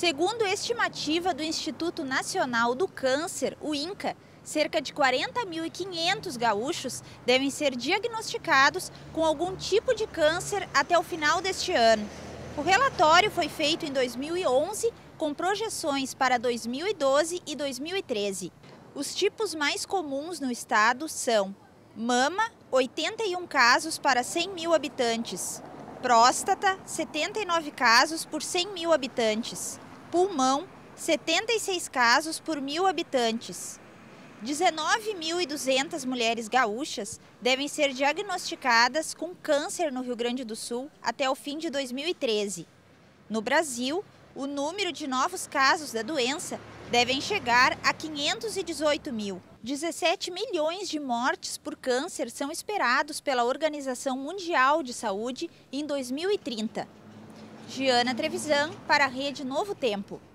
Segundo estimativa do Instituto Nacional do Câncer, o INCA, cerca de 40.500 gaúchos devem ser diagnosticados com algum tipo de câncer até o final deste ano. O relatório foi feito em 2011, com projeções para 2012 e 2013. Os tipos mais comuns no estado são mama, 81 casos para 100 mil habitantes, próstata, 79 casos por 100 mil habitantes, pulmão, 76 casos por 1.000 habitantes. 19.200 mulheres gaúchas devem ser diagnosticadas com câncer no Rio Grande do Sul até o fim de 2013. No Brasil, o número de novos casos da doença devem chegar a 518 mil. 17 milhões de mortes por câncer são esperados pela Organização Mundial de Saúde em 2030. Giana Trevisan, para a Rede Novo Tempo.